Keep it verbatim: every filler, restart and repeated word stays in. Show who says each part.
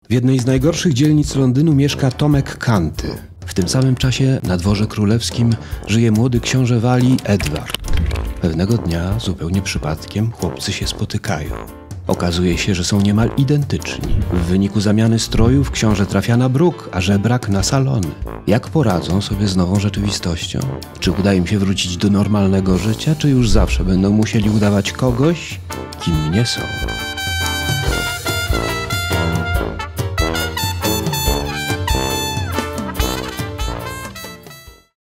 Speaker 1: W jednej z najgorszych dzielnic Londynu mieszka Tomek Kanty. W tym samym czasie na dworze królewskim żyje młody książę Walii Edward. Pewnego dnia, zupełnie przypadkiem, chłopcy się spotykają. Okazuje się, że są niemal identyczni. W wyniku zamiany strojów książę trafia na bruk, a żebrak na salony. Jak poradzą sobie z nową rzeczywistością? Czy uda im się wrócić do normalnego życia, czy już zawsze będą musieli udawać kogoś, kim nie są?